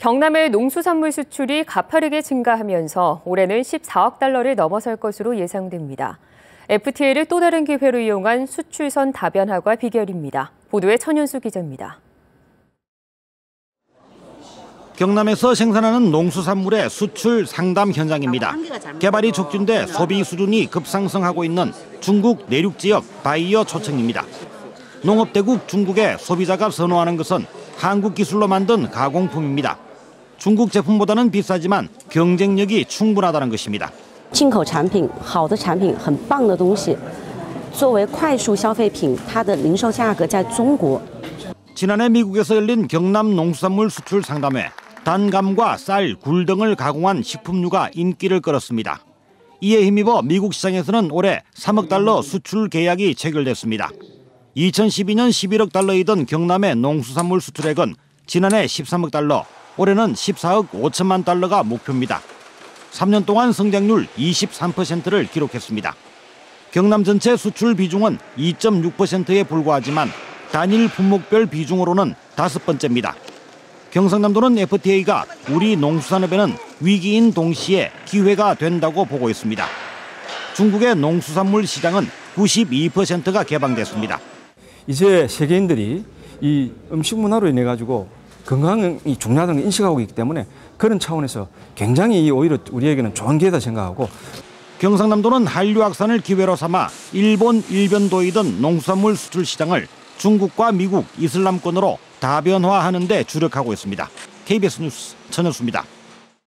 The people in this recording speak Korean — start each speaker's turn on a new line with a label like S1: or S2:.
S1: 경남의 농수산물 수출이 가파르게 증가하면서 올해는 14억 달러를 넘어설 것으로 예상됩니다. FTA를 또 다른 기회로 이용한 수출선 다변화가 비결입니다. 보도에 천윤수 기자입니다.
S2: 경남에서 생산하는 농수산물의 수출 상담 현장입니다. 개발이 촉진돼 소비 수준이 급상승하고 있는 중국 내륙 지역 바이어 초청입니다. 농업대국 중국의 소비자가 선호하는 것은 한국 기술로 만든 가공품입니다. 중국 제품보다는 비싸지만 경쟁력이 충분하다는 것입니다.
S3: 进口产品好的产品很棒的东西作为快速消费品它的零售价格在中国
S2: 지난해 미국에서 열린 경남 농수산물 수출 상담회, 단감과 쌀, 굴 등을 가공한 식품류가 인기를 끌었습니다. 이에 힘입어 미국 시장에서는 올해 3억 달러 수출 계약이 체결됐습니다. 2012년 11억 달러이던 경남의 농수산물 수출액은 지난해 13억 달러, 올해는 14억 5천만 달러가 목표입니다. 3년 동안 성장률 23%를 기록했습니다. 경남 전체 수출 비중은 2.6%에 불과하지만 단일 품목별 비중으로는 5번째입니다. 경상남도는 FTA가 우리 농수산업에는 위기인 동시에 기회가 된다고 보고 있습니다. 중국의 농수산물 시장은 92%가 개방됐습니다.
S4: 이제 세계인들이 이 음식 문화로 인해 가지고 건강이 중요하다는 걸 인식하고 있기 때문에 그런 차원에서 굉장히 오히려 우리에게는 좋은 기회다 생각하고
S2: 경상남도는 한류 확산을 기회로 삼아 일본, 일변도이던 농수산물 수출 시장을 중국과 미국, 이슬람권으로 다변화하는 데 주력하고 있습니다. KBS 뉴스 천현수입니다.